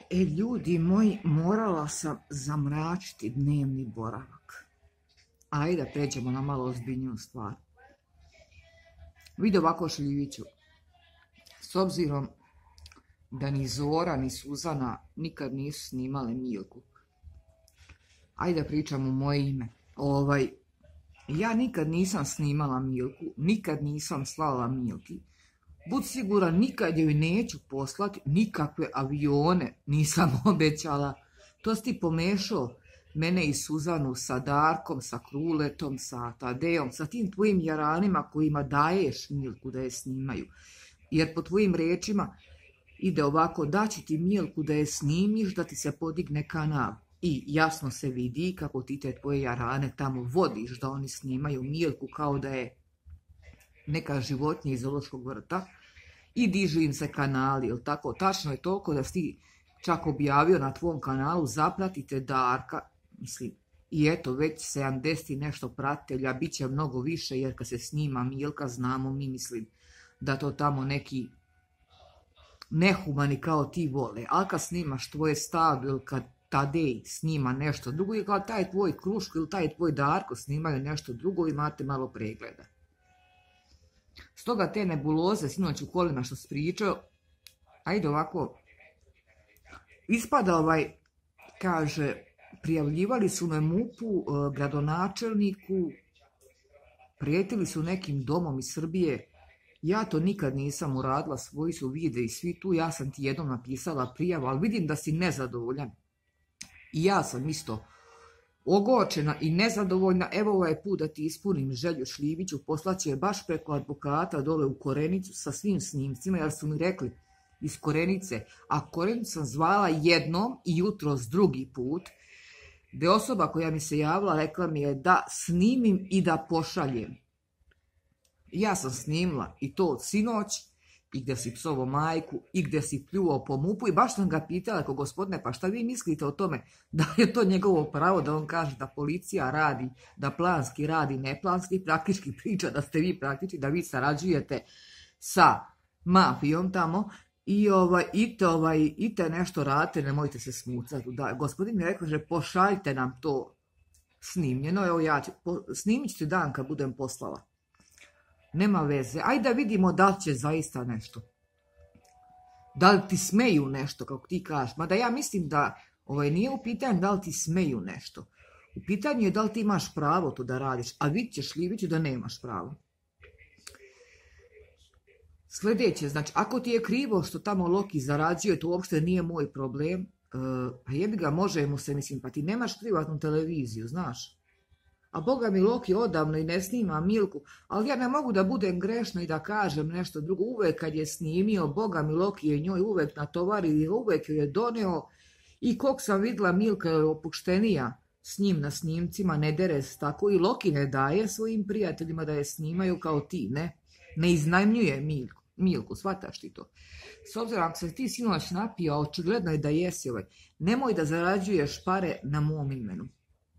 Ljudi moji, morala sam zamračiti dnevni boravak. Ajde, pređemo na malo ozbiljniju stvar. Vidi ovako, Šljiviću, s obzirom da ni Zora ni Suzana nikad nisu snimale Milku. Ajde pričam u moje ime. Ja nikad nisam snimala Milku, nikad nisam slala Milki. Bud siguran, nikad joj neću poslati, nikakve avione nisam obećala. To si ti pomešao mene i Suzanu sa Darkom, sa Kruletom, sa Tadejom, sa tim tvojim jaranima kojima daješ Milku da je snimaju. Jer po tvojim rečima ide ovako, daću ti Milku da je snimiš, da ti se podigne kanal. I jasno se vidi kako ti te tvoje jarane tamo vodiš da oni snimaju Milku kao da je neka životinja iz zoološkog vrta i dižu im se kanali, jel tako? Tačno je toliko da si ti čak objavio na tvom kanalu, zapratite Darka, mislim, i eto, već 70 i nešto pratitelja, bit će mnogo više, jer kad se snima Milka, znamo mi, mislim, da to tamo neki nehumani kao ti vole, ali kad snimaš tvoje stado ili kad Tadej snima nešto drugo ili kad taj tvoj Kruško ili taj tvoj Darko snimaju nešto drugo, imate malo pregleda. Stoga te nebuloze sinoć u kolima što si pričao, ajde ovako, ispada kaže, prijavljivali su na MUP-u, gradonačelniku, prijetili su nekim domom iz Srbije. Ja to nikad nisam uradila, svoji su vide i svi tu, ja sam ti jednom napisala prijavu, ali vidim da si nezadovoljan. I ja sam isto ogorčena i nezadovoljna, evo ovaj put da ti ispunim želju, Šljiviću, poslaće je baš preko advokata dole u Korenicu sa svim snimcima, jer su mi rekli iz Korenice, a Korenicu sam zvala jednom i jutros drugi put, gdje osoba koja mi se javila rekla mi je da snimim i da pošaljem. Ja sam snimila i to od sinoć, i gdje si psovo majku, i gdje si pljuvao po MUP-u, i baš sam ga pitala, ako gospodine, pa šta vi mislite o tome, da je to njegovo pravo da on kaže da policija radi, da planski radi, neplanski, praktički priča da ste vi praktički, da vi sarađujete sa mafijom tamo, i te nešto radite, nemojte se smucati. Da, gospodin mi rekao, že pošaljite nam to snimljeno, evo ja snimit ću dan kad budem poslala. Nema veze, ajde da vidimo da li će zaista nešto. Da li ti smeju nešto, kako ti kažeš. Mada ja mislim da nije u pitanju da li ti smeju nešto. U pitanju je da li ti imaš pravo to da radiš, a vidit ćeš, Šljiviću, da nemaš pravo. Sljedeće, znači, ako ti je krivo što tamo Loki zarađuje, to uopšte nije moj problem. A jebi ga, možemo se, mislim, pa ti nemaš privatnu televiziju, znaš. A Boga mi Loki odavno i ne snima Milku, ali ja ne mogu da budem grešna i da kažem nešto drugo. Uvek kad je snimio, Boga mi Loki je njoj uvek natovario i uvek joj je doneo. I kog sam vidjela, Milka je opuštenija s njim na snimcima, ne dere se tako. I Loki ne daje svojim prijateljima da je snimaju kao ti, ne iznajmljuje Milku, shvataš ti to. S obzirom ako se ti sinoć napio, a očigledno je da jesi nemoj da zarađuješ pare na mom imenu.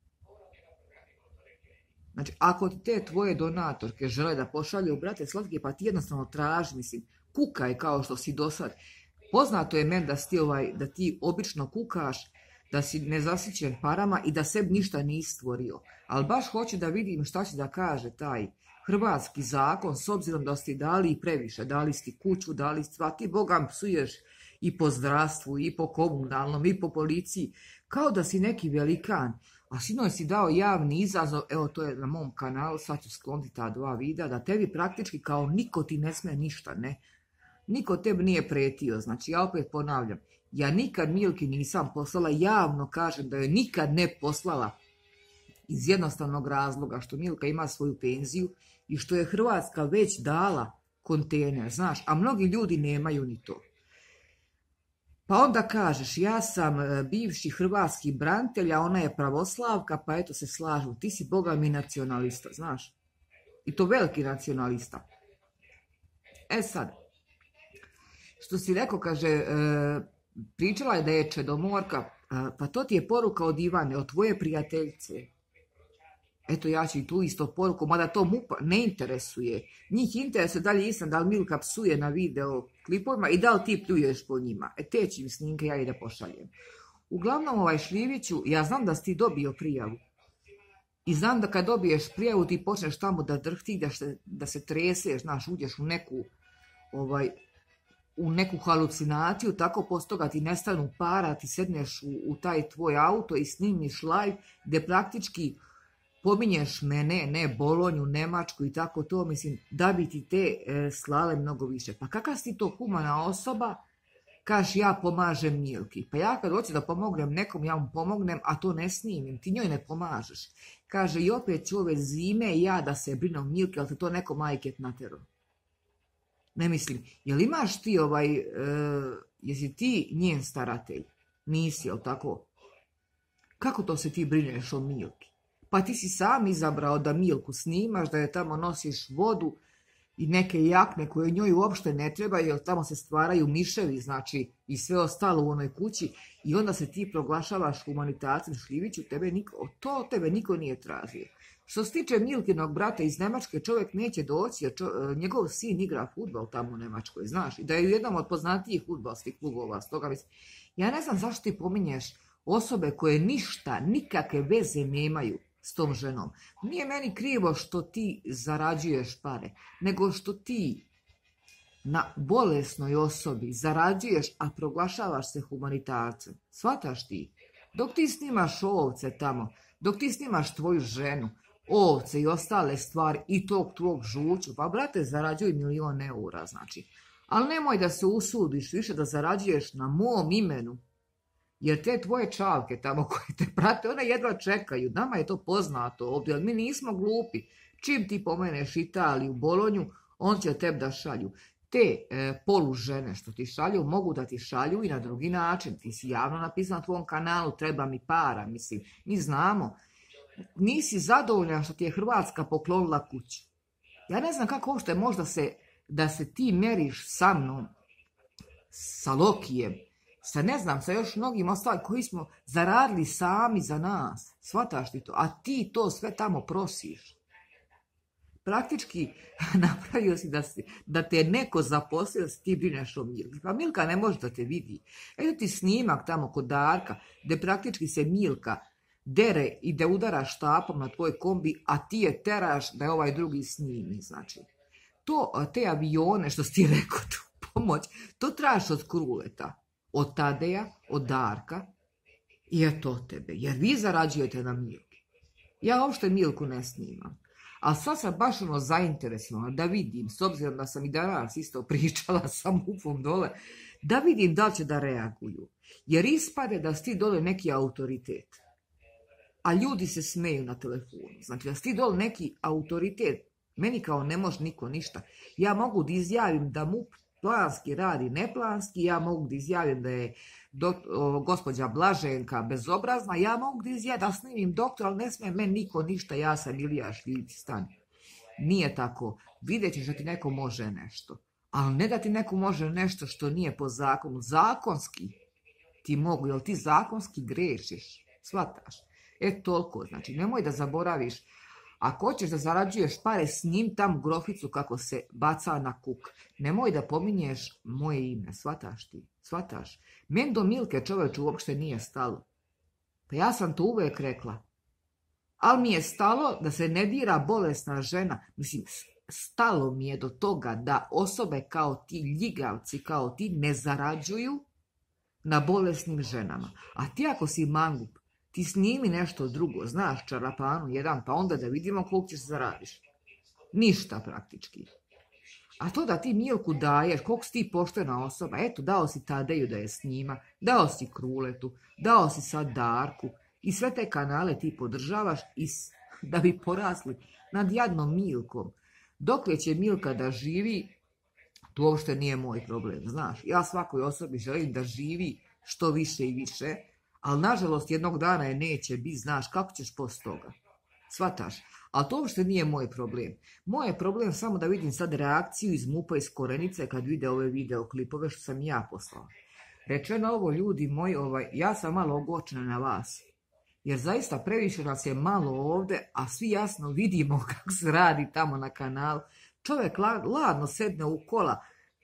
Znači, ako ti te tvoje donatorke žele da pošalju, brate slatki, pa ti jednostavno traži, mislim, kukaj kao što si do sad. Poznato je meni da ti obično kukaš, da si nezasićen parama i da sebi ništa nisi stvorio. Ali baš hoću da vidim šta će da kaže taj hrvatski zakon, s obzirom da ste dali i previše, dali ste kuću, dali ste, a ti Bogam psuješ i po zdravstvu, i po komunalnom, i po policiji, kao da si neki velikan. A sinoć si dao javni izazov, evo to je na mom kanalu, sad ću skloniti ta 2 videa, da tebi praktički kao niko ti ne sme ništa, niko tebi nije pretio. Znači ja opet ponavljam, ja nikad Milki nisam poslala, javno kažem da joj nikad ne poslala iz jednostavnog razloga što Milka ima svoju penziju i što je Hrvatska već dala kontejner, znaš, a mnogi ljudi nemaju ni to. Pa onda kažeš, ja sam bivši hrvatski branitelj, a ona je pravoslavka, pa eto se slažu. Ti si Boga mi nacionalista, znaš. I to veliki nacionalista. E sad, što si rekao, kaže, pričala je da je Čedomorka, pa to ti je poruka od Ivane, od tvoje prijateljice. Eto, ja ću i tu isto poruku, mada to MUP ne interesuje. Njih interesuje da li Milka psuje na video klipovima i da li ti pljuješ po njima. Te ću im snimke ja i da pošaljem. Uglavnom, Šljiviću, ja znam da si ti dobio prijavu. I znam da kad dobiješ prijavu ti počneš tamo da drhti, da se treseš, znaš, uđeš u neku halucinaciju, tako posto toga ti nestanu para, ti sedneš u taj tvoj auto i snimiš live, gdje praktički pominješ mene, ne Bolonju, Nemačku i tako to, mislim, da bi ti te slale mnogo više. Pa kakav si to humana osoba, kažeš ja pomažem Milki. Pa ja kad hoću da pomognem nekom, ja mu pomognem, a to ne snimim, ti njoj ne pomažeš. Kaže, i opet ću ove zime ja da se brinem Milki, ali te to neko majket natero. Ne mislim, jel imaš ti jesi ti njen staratelj? Nisi, jel tako? Kako to se ti brineš o Milki? Pa ti si sam izabrao da Milku snimaš, da je tamo nosiš vodu i neke jakne koje njoj uopšte ne treba, jer tamo se stvaraju miševi, znači, i sve ostalo u onoj kući, i onda se ti proglašavaš humanitarcem. Šljiviću, tebe niko nije tražio. Što se tiče Milkinog brata iz Nemačke, čovjek neće doći, jer njegov sin igra fudbal tamo u Nemačkoj, znaš, i da je u jednom od poznatijih fudbalskih klubova, stoga mislim, ja ne znam zašto ti pominješ osobe koje ništa, nikakve veze nemaju s tom ženom. Nije meni krivo što ti zarađuješ pare, nego što ti na bolesnoj osobi zarađuješ, a proglašavaš se humanitarcem. Shvataš ti? Dok ti snimaš ovce tamo, dok ti snimaš tvoju ženu, ovce i ostale stvari i tog tvog žuću, pa brate, zarađuj 1.000.000 eura, znači. Ali nemoj da se usudiš više da zarađuješ na mom imenu, jer te tvoje čavke tamo koje te prate, one jedva čekaju. Nama je to poznato ovdje, ali mi nismo glupi. Čim ti pomeneš Italiju, Bolonju, on će tebi da šalju. Te polužene što ti šalju, mogu da ti šalju i na drugi način. Ti si javno napisao na tvom kanalu, treba mi para, mislim. Mi znamo. Nisi zadovoljan što ti je Hrvatska poklonila kuću. Ja ne znam kako uopšte možda da se ti meriš sa mnom, sa Lokijem, sa još mnogim ostalim koji smo zaradili sami za nas. Shvataš ti to? A ti to sve tamo prosiš. Praktički napravio si da te neko zaposlio da si ti brineš o Milki. Pa Milka ne može da te vidi. Eto ti snimak tamo kod Darka, gdje praktički se Milka dere i da udara štapom na tvoj kombi, a ti je teraš da je ovaj drugi snimi. Znači, te avione što si ti rekao tu pomoć, to tražiš od Kruleta, od Tadeja, od Darka i eto od tebe, jer vi zarađujete na Milki. Ja uopšte Milku ne snimam. Ali sad sam baš zainteresovana da vidim, s obzirom da sam i danas isto pričala sa MUP-om dole, da vidim da li će da reaguju. Jer ispade da si ti dole neki autoritet. A ljudi se smeju na telefonu. Znači da si ti dole neki autoritet, meni kao ne može niko ništa. Ja mogu da izjavim da MUP planski radi neplanski, ja mogu da izjavim da je gospođa Blaženka bezobrazna, ja mogu da izjavim da snimim doktor, ali ne smije meni niko ništa, ja sam Ilija Šljivić, stani. Nije tako, vidjet ćeš da ti neko može nešto, ali ne da ti neko može nešto što nije po zakonu, zakonski ti mogu, jer ti zakonski grešiš, shvataš. Toliko, znači nemoj da zaboraviš. Ako hoćeš da zarađuješ pare, s njim tam groficu kako se baca na kuk. Nemoj da pominješ moje ime, shvataš ti, shvataš. Meni do Milke čoveče uopšte nije stalo. Pa ja sam to uvijek rekla. Ali mi je stalo da se ne dira bolesna žena. Mislim, stalo mi je do toga da osobe kao ti, ljigavci kao ti, ne zarađuju na bolesnim ženama. A ti ako si mangup, ti snimi nešto drugo, znaš, čarapanu jedan, pa onda da vidimo koliko ćeš zaradiš. Ništa praktički. A to da ti Milku daješ, koliko si ti poštena osoba, eto, dao si Tadeju da je snima, dao si Kruletu, dao si sad Darku i sve te kanale ti podržavaš da bi porasli nad jadnom Milkom. Dokle će Milka da živi, to uopšte nije moj problem, znaš. Ja svakoj osobi želim da živi što više i više, ali nažalost jednog dana je neće biti, znaš, kako ćeš post toga. Shvataš? Ali to uopšte nije moj problem. Moj je problem samo da vidim sad reakciju iz MUP-a iz Korenice kad vide ove videoklipove što sam ja poslala. Rečeno ovo, ljudi moji, ja sam malo ogorčena na vas. Jer zaista previše nas je malo ovdje, a svi jasno vidimo kako se radi tamo na kanalu. Čovjek ladno sedne u kola,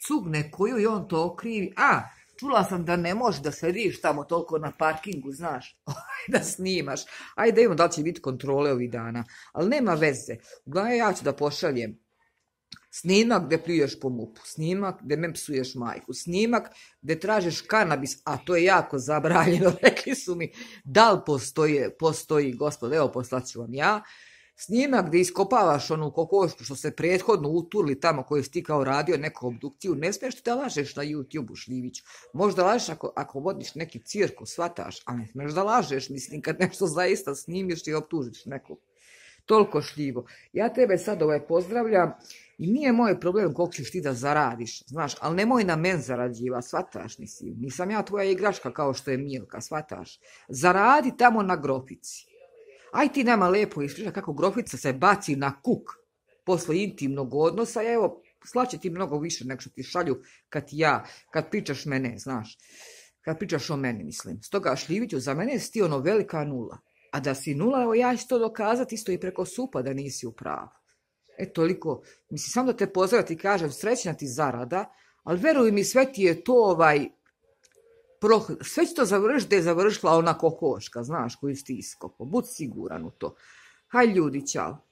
cugne koju i on to okrivi. A, čula sam da ne može da sediš tamo toliko na parkingu, znaš, da snimaš. Ajde da imamo da li će biti kontrole ovih dana. Ali nema veze. Uglavnom ja ću da pošaljem snimak gde pljuješ po MUP-u, snimak gde me psuješ majku, snimak gde tražiš kanabis, a to je jako zabranjeno, rekli su mi, da li postoji, gospod, evo poslaću vam ja, snimak gde iskopavaš onu kokošku što se prethodno uturli tamo koju si ti kao radio neku obdukciju, ne smiješ ti da lažeš na YouTube-u, Šljiviću. Možda lažeš ako vodiš neki cirkus, shvataš, a ne smiješ da lažeš, mislim, kad nešto zaista snimiš i optužiš nekog. Toliko, Šljivo. Ja tebe sad pozdravljam i nije moj problem koliko ćeš ti da zaradiš, znaš, ali nemoj na men zarađiva, shvataš, mislim. Nisam ja tvoja igračka kao što je Milka, shvataš. Zaradi tamo na Grofici. Aj ti nama lepo ispriča kako Grofica se baci na kuk posle intimnog odnosa, evo, slaće ti mnogo više nego što ti šalju kad pričaš mene, znaš. Kad pričaš o meni, mislim. Stoga, Šljiviću, za mene si ti ono velika nula. A da si nula, evo ja ću to dokazati isto i preko SUP-a da nisi u pravu. Toliko. Mislim, samo da te pozdraviti i kažem, srećna ti zarada, ali veruj mi, sve ti je to sve će to završiti da je završila ona kokoška, znaš, koju si ti iskopao. Bud siguran u to. Haj ljudi, čao.